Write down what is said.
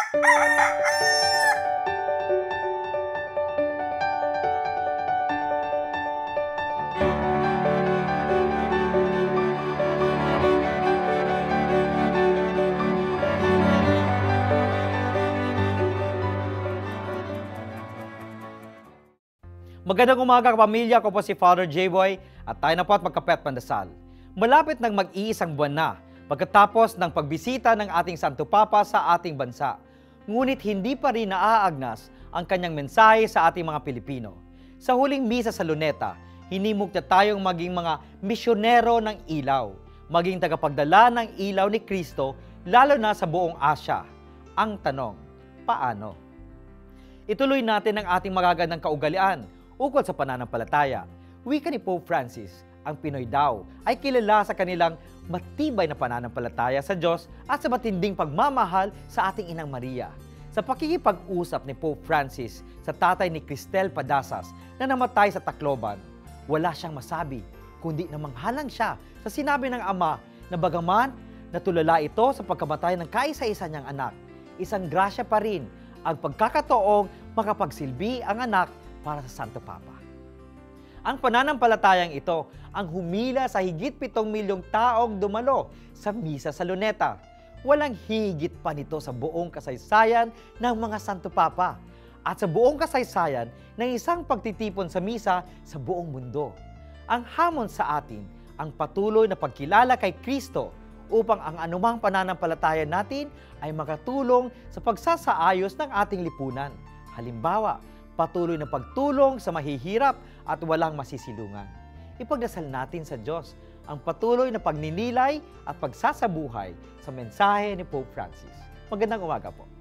Magandang umaga kapamilya, ko po si Father J-Boy at tayo na po at magkapet pandasal. Malapit ng mag-iisang buwan na pagkatapos ng pagbisita ng ating Santo Papa sa ating bansa. Ngunit hindi pa rin naaagnas ang kanyang mensahe sa ating mga Pilipino. Sa huling misa sa Luneta, hinimok niya tayong maging mga misyonero ng ilaw, maging tagapagdala ng ilaw ni Kristo lalo na sa buong Asya. Ang tanong, paano? Ituloy natin ang ating magagandang kaugalian ukol sa pananampalataya. Wika ni Pope Francis, ang Pinoy daw ay kilala sa kanilang matibay na pananampalataya sa Diyos at sa matinding pagmamahal sa ating Inang Maria. Sa pakikipag-usap ni Pope Francis sa tatay ni Cristel Padasas na namatay sa Tacloban, wala siyang masabi, kundi namanghalang siya sa sinabi ng ama na bagaman natulala ito sa pagkamatay ng kaisa-isa niyang anak, isang grasya pa rin ang pagkakataong makapagsilbi ang anak para sa Santo Papa. Ang pananampalatayang ito ang humila sa higit 7 milyong taong dumalo sa misa sa Luneta. Walang higit pa nito sa buong kasaysayan ng mga Santo Papa at sa buong kasaysayan ng isang pagtitipon sa misa sa buong mundo. Ang hamon sa atin ang patuloy na pagkilala kay Kristo upang ang anumang pananampalataya natin ay makatulong sa pagsasaayos ng ating lipunan. Halimbawa, patuloy na pagtulong sa mahihirap at walang masisilungan. Ipagdasal natin sa Diyos ang patuloy na pagninilay at pagsasabuhay sa mensahe ni Pope Francis. Magandang umaga po.